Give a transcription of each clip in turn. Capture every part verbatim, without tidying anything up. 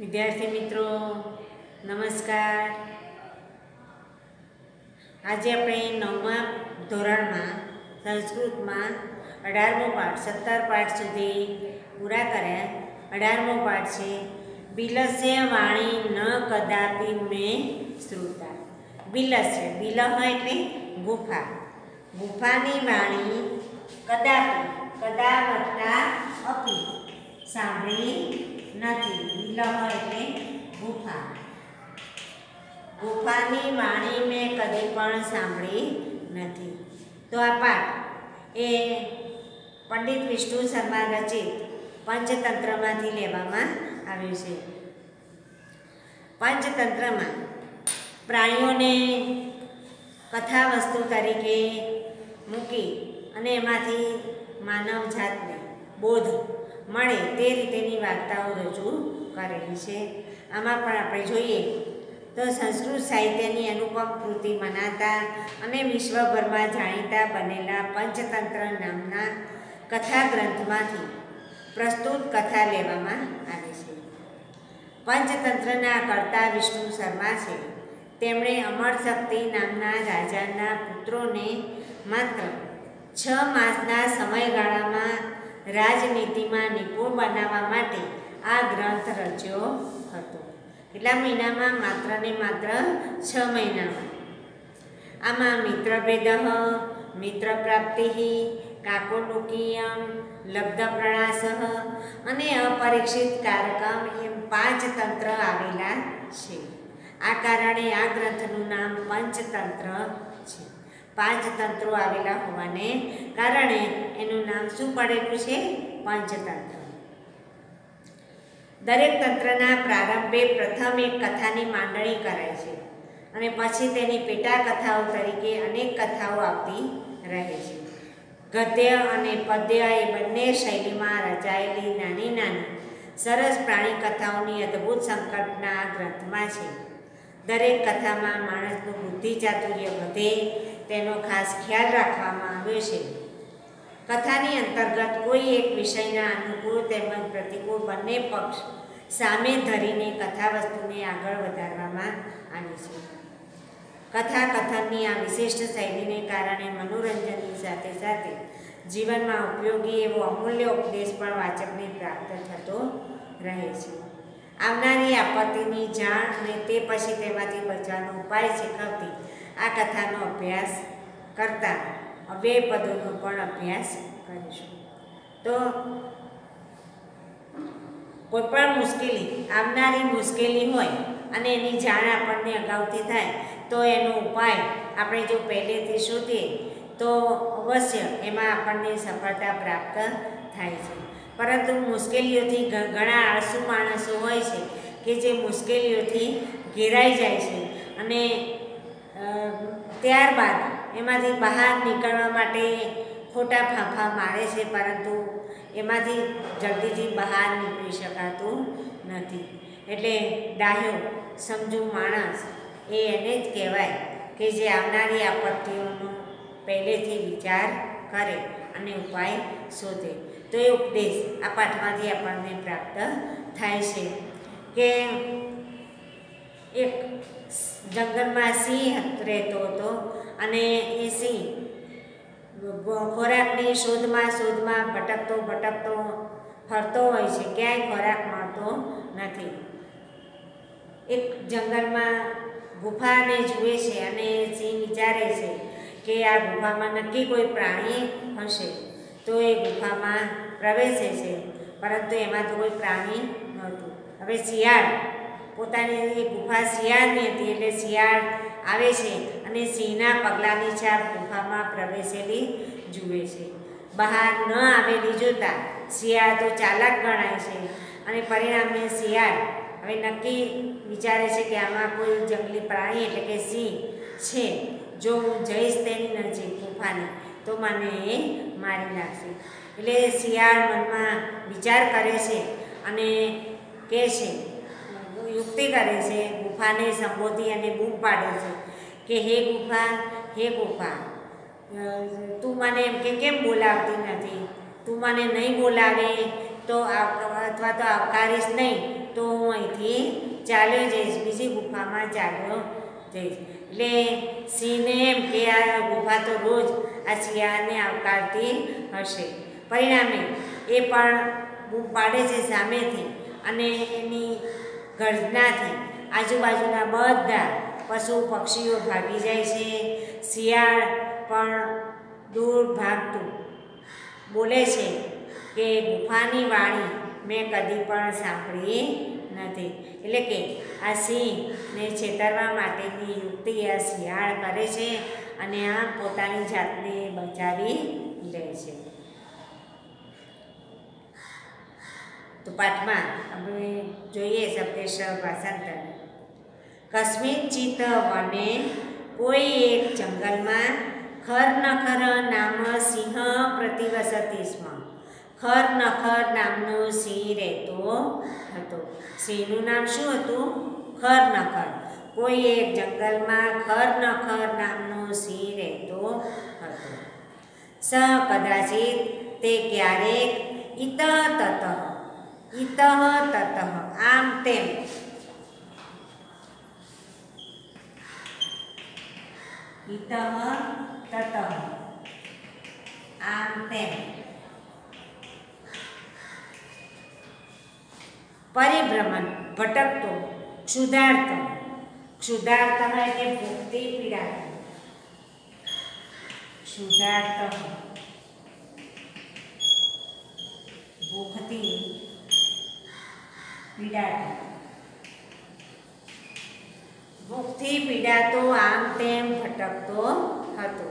વિદ્યાર્થી મિત્રો નમસ્કાર। આજે આપણે નવમા ધોરણમાં સંસ્કૃતમાં અઢારમો પાઠ સત્તર પાઠ સુધી પૂરા કર્યા। અઢારમો પાઠ છે બિલસ્ય વાણી ન કદાપી મેં શ્રુતા। બિલસ્ય બિલહ એટલે ગુફા, ગુફાની વાણી કદાપી કદા વત્તા અપી સાંભળી નથી। બિલહ એટલે ગુફા, ગુફાની વાણી મેં કદી પણ સાંભળી નથી। તો આ પાઠ એ પંડિત વિષ્ણુ શર્મા રચિત પંચતંત્રમાંથી લેવામાં આવ્યું છે। પંચતંત્રમાં પ્રાણીઓને કથા વસ્તુ તરીકે મૂકી અને એમાંથી માનવ જાતને બોધ મળે તે રીતેની વાર્તાઓ રજૂ કરેલી છે। આમાં પણ આપણે જોઈએ તો સંસ્કૃત સાહિત્યની અનુપમ કૃતિ મનાતા અને વિશ્વભરમાં જાણીતા બનેલા પંચતંત્ર નામના કથા ગ્રંથમાંથી પ્રસ્તુત કથા લેવામાં આવી છે। પંચતંત્રના કર્તા વિષ્ણુ શર્મા છે। તેમણે અમર શક્તિ નામના રાજાના પુત્રોને માત્ર છ માસના સમયગાળામાં રાજનીતિમાં નિપુણ બનાવવા માટે આ ગ્રંથ રચ્યો હતો। કેટલા મહિનામાં? માત્ર ને માત્ર છ મહિનામાં। આમાં મિત્રભેદ, મિત્ર પ્રાપ્તિ, કાકોલુકીયમ, લબ્ધ પ્રણાસ અને અપરીક્ષિત કારકમ એમ પાંચ તંત્ર આવેલા છે। આ કારણે આ ગ્રંથનું નામ પંચતંત્ર છે। પાંચ તંત્રો આવેલા હોવાને કારણે એનું નામ શું પડેલું છે? પંચતંત્ર। દરેક તંત્રના પ્રારંભે પ્રથમ એક કથાની માંડણી કરાય છે અને પછી તેની પેટા કથાઓ તરીકે અનેક કથાઓ આવતી રહે છે। ગદ્ય અને પદ્ય એ બંને શૈલીમાં રચાયેલી નાની નાની સરસ પ્રાણી કથાઓની અદ્ભુત સંકલ્પના આ ગ્રંથમાં છે। દરેક કથામાં માણસનું બુદ્ધિ ચાતુર્ય વધે તેનો ખાસ ખ્યાલ રાખવામાં આવ્યો છે। કથાની અંતર્ગત કોઈ એક વિષયના અનુકૂળ તેમજ પ્રતિકૂળ બંને પક્ષ સામે ધરીને કથા વસ્તુને આગળ વધારવામાં આવી છે। કથા કથનની આ વિશિષ્ટ શૈલીને કારણે મનોરંજનની સાથે સાથે જીવનમાં ઉપયોગી એવો અમૂલ્ય ઉપદેશ પણ વાચકને પ્રાપ્ત થતો રહે છે। આવનારી આપત્તિની જાણ અને તે પછી તેમાંથી બચવાનો ઉપાય શીખવતી આ કથાનો અભ્યાસ કરતા અવ્યય પદોનો પણ અભ્યાસ કરીશું। તો કોઈ પણ મુશ્કેલી આવનારી મુશ્કેલી હોય અને એની જાણ આપણને અગાઉથી થાય તો એનો ઉપાય આપણે જો પહેલેથી શોધીએ તો અવશ્ય એમાં આપણને સફળતા પ્રાપ્ત થાય છે। પરંતુ મુશ્કેલીઓથી ઘણા આળસુ માણસો હોય છે કે જે મુશ્કેલીઓથી ઘેરાઈ જાય છે અને ત્યારબાદ એમાંથી બહાર નીકળવા માટે ખોટા ફાંફા મારે છે, પરંતુ એમાંથી જલ્દીથી બહાર નીકળી શકાતું નથી। એટલે ડાહ્યો સમજુ માણસ એ એને જ કહેવાય કે જે આવનારી આપત્તિઓનો પહેલેથી વિચાર કરે અને ઉપાય શોધે। તો એ ઉપદેશ આ પાઠમાંથી આપણને પ્રાપ્ત થાય છે કે એક જંગલમાં સિંહ રહેતો હતો અને એ સિંહ ખોરાકની શોધમાં શોધમાં ભટકતો ભટકતો ફરતો હોય છે, ક્યાંય ખોરાક મળતો નથી। એક જંગલમાં ગુફાને જુએ છે અને સિંહ વિચારે છે કે આ ગુફામાં નક્કી કોઈ પ્રાણી હશે, તો એ ગુફામાં પ્રવેશે છે, પરંતુ એમાં તો કોઈ પ્રાણી નહોતું। હવે શિયાળ પોતાની એ ગુફા શિયાળની હતી એટલે શિયાળ આવે છે અને સિંહના પગલાંની છાપ ગુફામાં પ્રવેશેલી જુએ છે। બહાર ન આવેલી જોતાં શિયાળ તો ચાલાક ગણાય છે અને પરિણામે શિયાળ હવે નક્કી વિચારે છે કે આમાં કોઈ જંગલી પ્રાણી એટલે કે સિંહ છે, જો હું જઈશ તેની નજીક ગુફાની તો મને એ મારી નાખશે। એટલે શિયાળ મનમાં વિચાર કરે છે અને કહે છે, યુક્તિ કરે છે, ગુફાને સંબોધી અને બૂમ પાડે છે કે હે ગુફા, હે ગુફા, તું મને એમ કે કેમ બોલાવતી નથી? તું મને નહીં બોલાવે તો અથવા તો આવકારીશ નહીં તો હું અહીંથી ચાલ્યો જઈશ, બીજી ગુફામાં ચાલ્યો જઈશ. એટલે સિંહને એમ કે આ ગુફા તો રોજ આ શિયાળને આવકારતી હશે. પરિણામે એ પણ બૂમ પાડે છે સામેથી, અને એની ગર્જનાથી આજુબાજુના બધા પશુ પક્ષીઓ ભાગી જાય છે. શિયાળ પણ દૂર ભાગતું બોલે છે કે ગુફાની વાણી મેં કદી પણ સાંભળી નથી. એટલે કે આ સિંહને છેતરવા માટેની યુક્તિ આ શિયાળ કરે છે, અને આ પોતાની જાતને બચાવી લે છે. તો પાઠમાં આપણે જોઈએ શબ્દેશ ભાષાંતર. કસ્મિત ચિત વને, કોઈ એક જંગલમાં ખર નખર નામ સિંહ પ્રતિવસતી સ્મ. ખર નખર નામનો સિંહ રહેતો હતો. સિંહનું નામ શું હતું? ખર નખર. કોઈ એક જંગલમાં ખર નખર નામનો સિંહ રહેતો હતો. સ કદાચિત તે ક્યારેક ઇત તત ઇત તત આમ તેમ ઇત તત આમ તેમ પરિભ્રમણ ભટકતો, ક્ષુધાર્ત ક્ષુધાર્ત એટલે ભૂખથી પીડાતો, ક્ષુધાર્ત ભૂખથી પીડાતો ભૂખથી પીડાતો આમ તેમ ભટકતો હતો.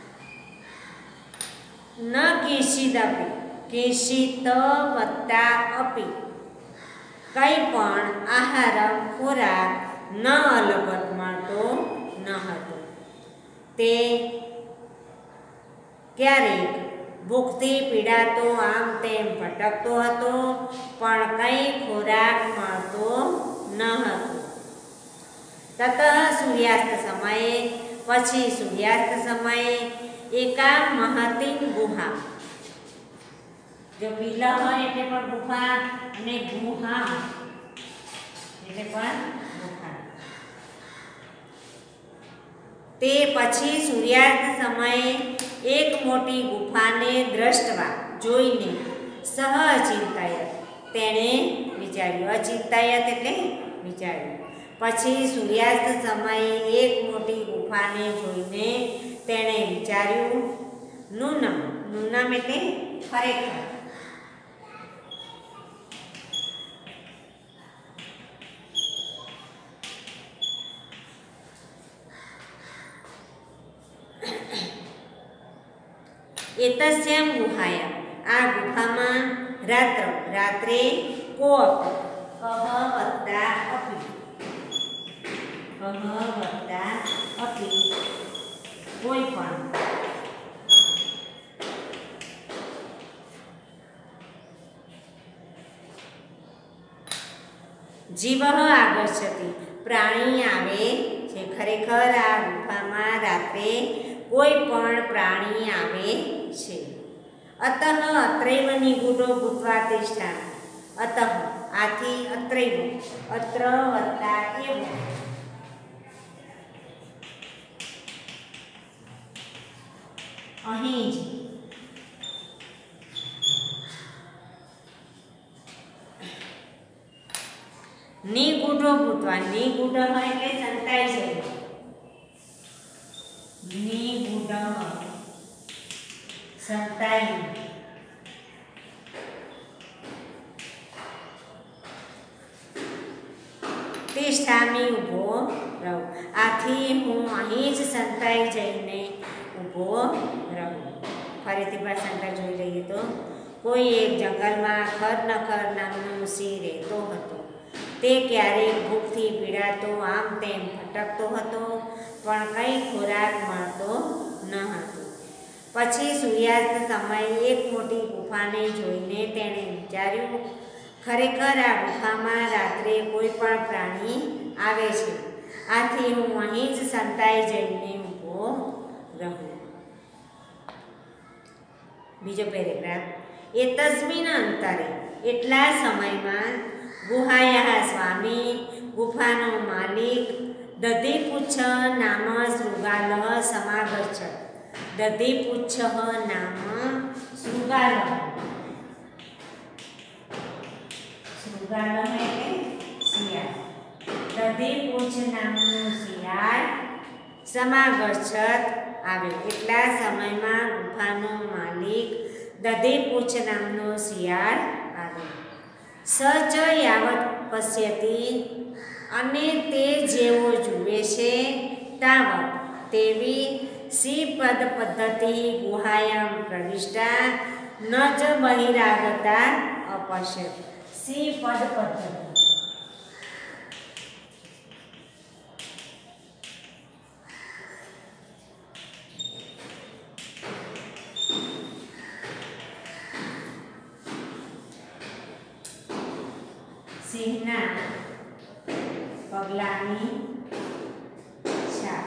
ન કેશિદપી કેશિત વત્તા અપી કંઈ પણ આહાર ખોરાક ન અલબત મળતો ન હતો. તે ક્યારેક ભૂખથી પીડાતો આમ તેમ ભટકતો હતો, પણ કંઈ ખોરાક મળતો ન હતો. તત સૂર્યાસ્ત સમયે પછી સૂર્યાસ્ત સમયે એકા મહતી ગુહા. જો વિલહ એટલે પણ ગુફા, અને ગુહા એટલે પણ ગુફા. તે પછી સૂર્યાસ્ત સમયે એક મોટી ગુફાને દ્રષ્ટવા જોઈને સહઅચિંતાયત તેણે વિચાર્યું. અચિંતાયત એટલે વિચાર્યું. પછી સૂર્યાસ્ત સમયે એક મોટી ગુફાને જોઈને તેણે વિચાર્યું. નૂનમ નૂનમ એટલે ખરેખર. એતસ્યામ ગુહાયામ આ ગુફામાં રાત્ર રાત્રે કોપ કહ વત્તા અપી કહ વત્તા અપી કોઈ પણ જીવ આગચ્છતિ પ્રાણી આવે છે. ખરેખર આ ગુફામાં રાત્રે કોઈ પણ પ્રાણી આવે છે. અતઃ અત્રૈવ નિગૂઢો ભૂત્વા તિષ્ઠામિ. અતઃ આથી અત્રૈવ અત્ર વત્તા એવ અહીં જ નિગૂઢો ભૂત્વા. નિગૂઢ એટલે સંતાઈ જાય. નિગૂઢ સંતાઈ. તિષ્ઠામિ ઊભો રહું. આથી હું અહીં જ સંતાઈ જઈને ઊભો રહું. ફરીથી ભાષાંતર જોઈ લઈએ તો કોઈ એક જંગલમાં ખર નખર નામનો સિંહ રહેતો હતો. તે ક્યારેક ભૂખથી પીડાતો આમ તેમ ભટકતો હતો, પણ કંઈ ખોરાક મળતો ન હતો. પછી સૂર્યાસ્ત સમયે એક મોટી ગુફાને જોઈને તેણે વિચાર્યું. ખરેખર આ ગુફામાં રાત્રે કોઈ પણ પ્રાણી આવે છે. આથી હું અહીં જ સંતાઈ જઈને ઊભો રહું. બીજો પેરેગ્રાફ. એ તસ્મિન અંતરે એટલા સમયમાં ગુહાયા સ્વામી ગુફાનો માલિક દધીપુચ્છ નામ શૃગાલ સમાગચ્છ દધીપુચ્છ નામ શૃગાલ શૃગાલ એટલે શિયાળ દધીપુચ્છ નામનું શિયાળ સમાગચ્છત આવ્યો એટલા સમયમાં ગુફાનો માલિક દધીપુચ્છ નામનો શિયાળ આવ્યો સચ યાવત પશ્યતી અને તે જેવો જુએ છે તાવત તેવી શ્રીપદ પદ્ધતિ ગુહાયામ પ્રવિષ્ટા ન જ બહિરાગતા અપશ્યત શ્રીપદ પદ્ધતિ સિંહના પગલાની છાપ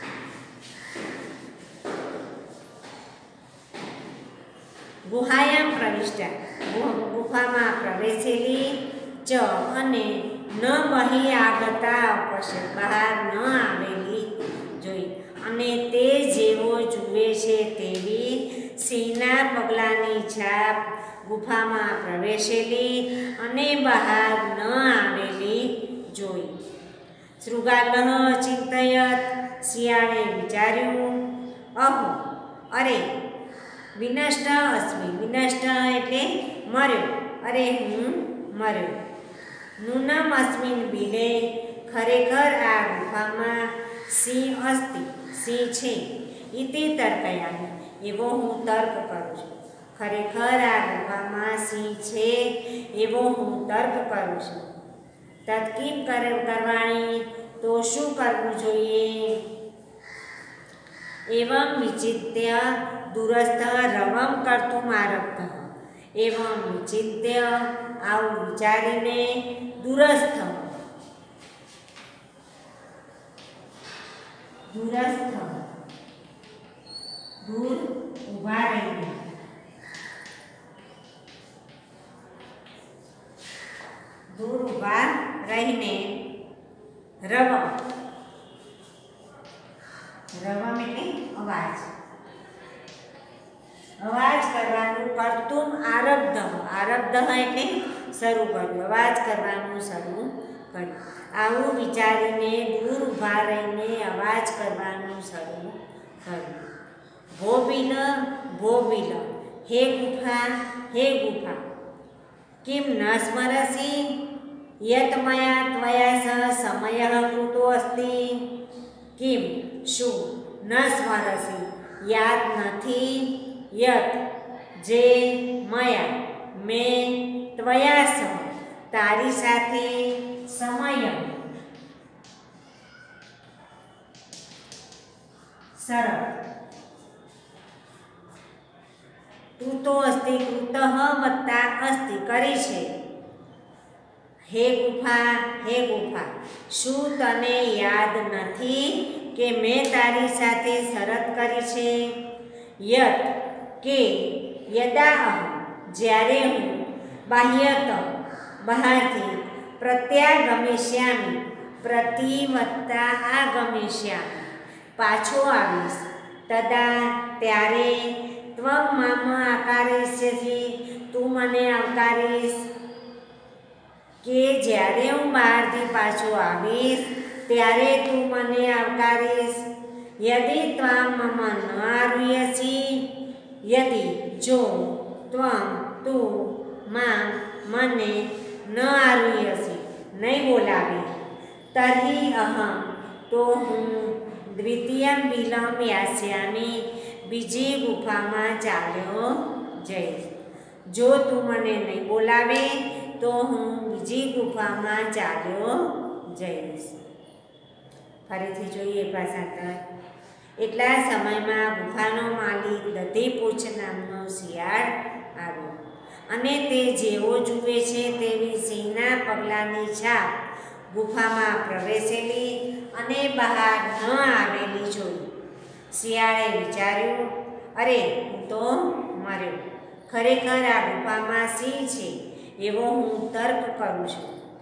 ગુહાયામ પ્રવિષ્ટા ગુફામાં પ્રવેશેલી ચ અને ન બહી આગતા અપશ્યત બહાર ન આવેલી જોઈ અને તે જેવો જુએ છે તેવી સિંહના પગલાની છાપ ગુફામાં પ્રવેશેલી અને બહાર ન આવેલી જોઈ શૃગાલ ચિંતયત શિયાળે વિચાર્યું અહો અરે વિનષ્ટ અસ્મિ વિનષ્ટ એટલે મર્યો અરે હું મર્યો નૂનમ અસ્મિન બિલે ખરેખર આ ગુફામાં સિંહ અસ્તિ સિંહ છે ઇતિ તર્કયામિ એવો હું તર્ક કરું છું ખરેખર આ ગુફામાં સિંહ છે એવો હું તર્ક કરું છું તત્કીમ કરવાની તો શું કરવું જોઈએ એવં વિચિત્ય દુરસ્થ રવમ કર્તુમ આરબ્ધ એવં વિચિત્ય આવું વિચારીને દુરસ્થ દુરસ્થ દૂર ઊભા રહીને દૂર ઊભા રહીને રવમ રવમ એટલે અવાજ અવાજ કરવાનું કર્તુમ આરબ્ધ આરબ્ધ એટલે શરૂ કર્યું અવાજ કરવાનું શરૂ કર્યું આવું વિચારીને દૂર ઊભા રહીને અવાજ કરવાનું શરૂ કર્યું ભોબિલ ભોબિલ હે ગુફા હે ગુફા કિમ ન સ્મરસી યત મયા ત્વયા સહ સમય કૃતો અસ્તિ કિમ શું ન સ્મરસી યાદ નથી યત જે મયા મેં ત્વયા સહ તારી સાથે સમય સરળ તું તો અસ્તિ કૃત વત્તા અસ્તિ કરી છે હે ગુફા હે ગુફા શું તને યાદ નથી કે મેં તારી સાથે શરત કરી છે યત કે યદા અહમ જ્યારે હું બાહ્યત બહારથી પ્રત્યાગમિષ્યામિ પ્રતિ વત્તા આગમિષ્યામિ પાછો આવીશ તદા ત્યારે ત્વમ મામ આકારીષ્યસી તું મને આવકારીશ કે જ્યારે હું બહારથી પાછો આવીશ ત્યારે તું મને આવકારીશ યદિ ત્વમ મમ ન આરુયસી યદિ જો ત્વમ તું માં મને ન આરુયસી નહીં બોલાવે તર્હિ અહમ તો હું દ્વિતીયમ બિલમ યાસ્યામી બીજી ગુફામાં ચાલ્યો જઈશ જો તું મને નહીં બોલાવે તો હું બીજી ગુફામાં ચાલ્યો જઈશ ફરીથી જોઈએ ભાષાંતર એટલા સમયમાં ગુફાનો માલિક દધીપુચ્છ નામનો શિયાળ આવ્યો અને તે જેવો જુએ છે તેવી સિંહના પગલાંની છાપ ગુફામાં પ્રવેશેલી અને બહાર ન આવેલી જોઈ શિયાળે વિચાર્યું અરે હું તો મર્યો ખરેખર આ ગુફામાં સિંહ છે એવો હું તર્ક કરું છું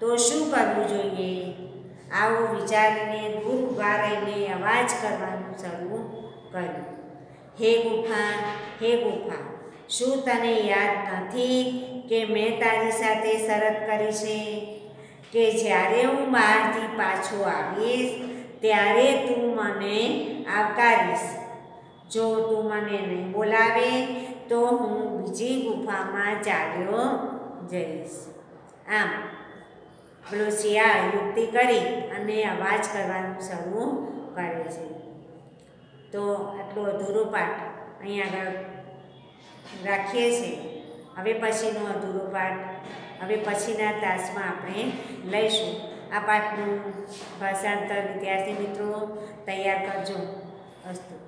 તો શું કરવું જોઈએ? આવું વિચારીને દૂર ઊભા રહીને અવાજ કરવાનું શરૂ કર્યું. હે ગુફા, હે ગુફા, શું તને યાદ નથી કે મેં તારી સાથે શરત કરી છે કે જ્યારે હું બહારથી પાછો આવીશ ત્યારે તું મને આવકારીશ. જો તું મને નહીં બોલાવે તો હું બીજી ગુફામાં ચાલ્યો જઈશ. આમ પેલો શિયાળ યુક્તિ કરી અને અવાજ કરવાનું શરૂ કરે છે. તો આટલો અધૂરો પાઠ અહીંયા આગળ રાખીએ છીએ. હવે પછીનો અધૂરો પાઠ હવે પછીના તાસમાં આપણે લઈશું. આ પાઠનું ભાષાંતર વિદ્યાર્થી મિત્રો તૈયાર કરજો. અસ્તુ.